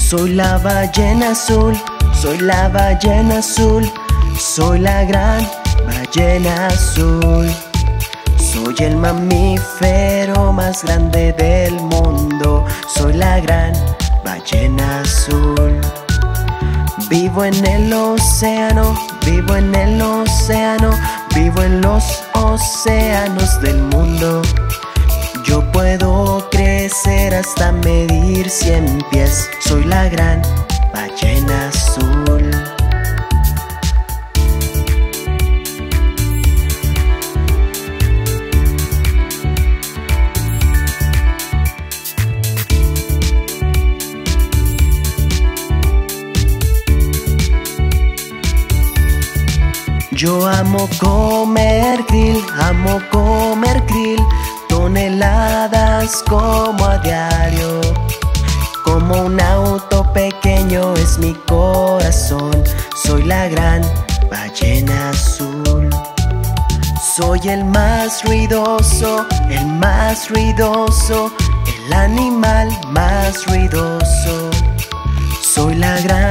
Soy la ballena azul, soy la ballena azul, soy la gran ballena azul. Soy el mamífero más grande del mundo, soy la gran ballena azul. Vivo en el océano, vivo en el océano, vivo en los océanos del mundo. Yo puedo crecer hasta medir 100 pies, soy la gran ballena azul. Yo amo comer krill, toneladas como a diario. Como un auto pequeño es mi corazón, soy la gran ballena azul. Soy el más ruidoso, el animal más ruidoso. Soy la gran